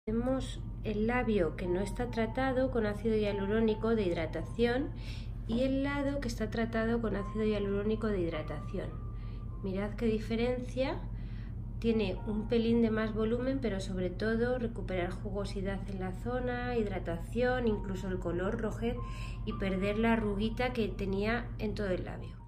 Tenemos el labio que no está tratado con ácido hialurónico de hidratación y el lado que está tratado con ácido hialurónico de hidratación. Mirad qué diferencia, tiene un pelín de más volumen, pero sobre todo recuperar jugosidad en la zona, hidratación, incluso el color rojez y perder la arruguita que tenía en todo el labio.